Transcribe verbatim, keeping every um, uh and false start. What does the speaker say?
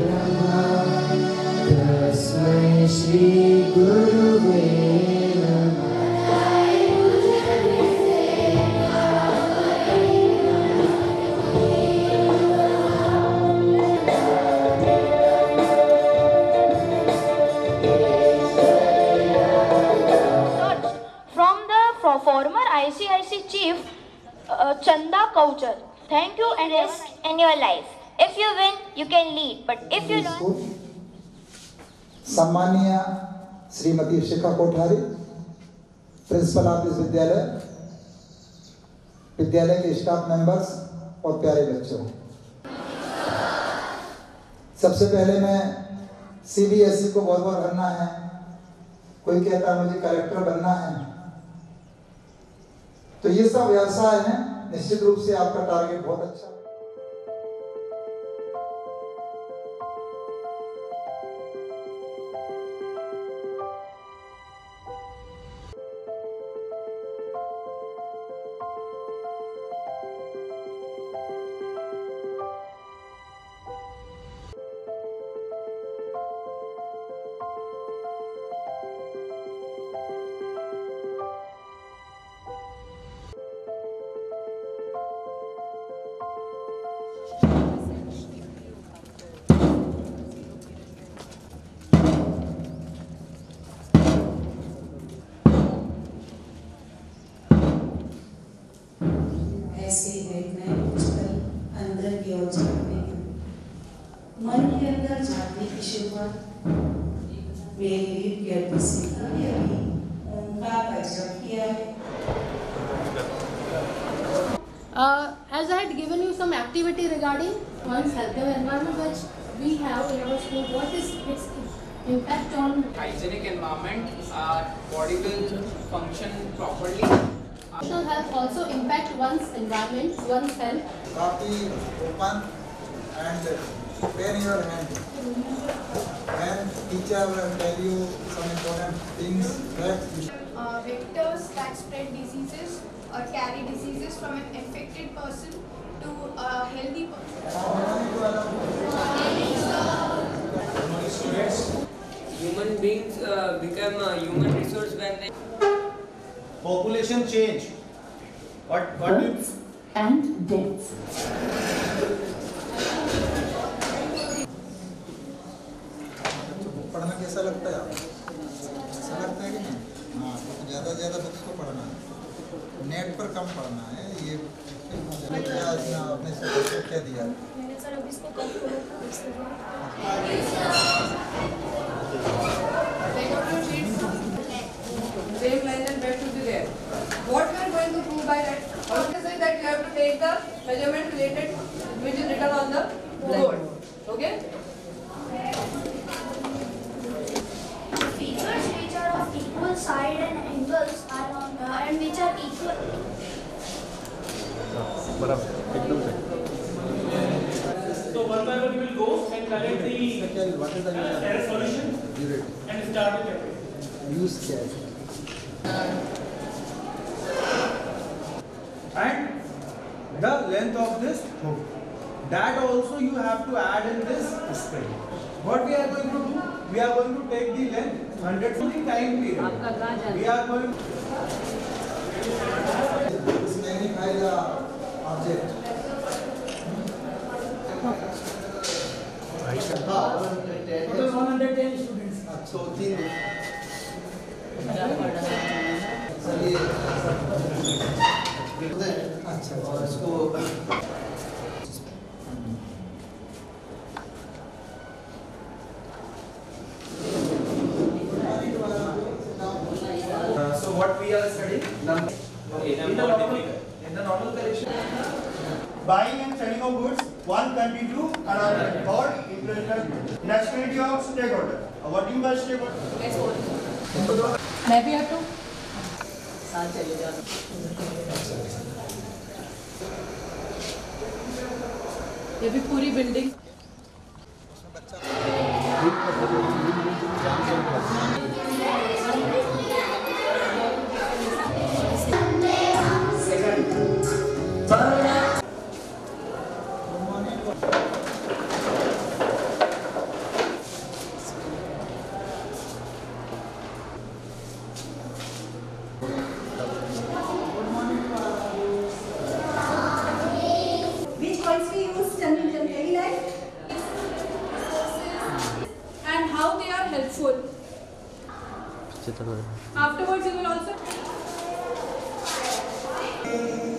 तस्मै श्री गुरुवे नमः। Former I C I C chief uh, Chanda Kauchar. Thank you and risk in your life. If you win, you can lead. But if you lose, सम्मानीय Shrimati Shikha Kothari, principal office विद्यालय, विद्यालय के staff members और प्यारे बच्चों, सबसे पहले मैं सी बी एस ई को बहुत बहुत बनना है। कोई कहता है मुझे कलेक्टर बनना है, तो ये सब व्यवसाय है। निश्चित रूप से आपका टारगेट बहुत अच्छा है। अंदर की ओर झाँकने की, मन के अंदर झाँकने की शुरुआत मेरी रीड करती से कभी अभी ओंकार का जप किया है। Uh, as I had given you some activity regarding one's healthier environment which we have in our school, what is its impact on hygienic environment, our body will function properly. Social health also impact one's environment, one's health. Copy, open and pen your hand. When teacher will tell you some important things that uh, vectors that spread diseases or carry diseases from an infected person to a healthy person. Human beings uh, become a human resource when they population change. What what do you and deaths. पढ़ना कैसा लगता है आपको? ऐसा लगता है कि नहीं? हाँ, तो ज़्यादा से ज़्यादा बुक्स को पढ़ना है, नेट पर कम पढ़ना है। ये आपने से क्या दिया? मैंने सर अभी इसको कम करो। Same line and back to the there. What we are going to prove by that? How to say that you have to take the measurement related which is written on the board. Okay? Features which are of equal side and angles are on uh, and which are equal. So one by one we will go and collect the error solution and start with it. Use क्या? and the length of this hook, that also you have to add in this spread. What we are going to do? We are going to take the length one hundred to the time period. We are going to magnify the object. Total one hundred ten students. So तीन चलिए अच्छा और इसको so what we are studying number in the normal in the normal collection. Buying and selling of goods, one country to another. Third, international nationality of stakeholder. What do you mean by stakeholder? मैं भी हटूं? साथ चले जाओ। ये भी पूरी building Afterwards, you will also.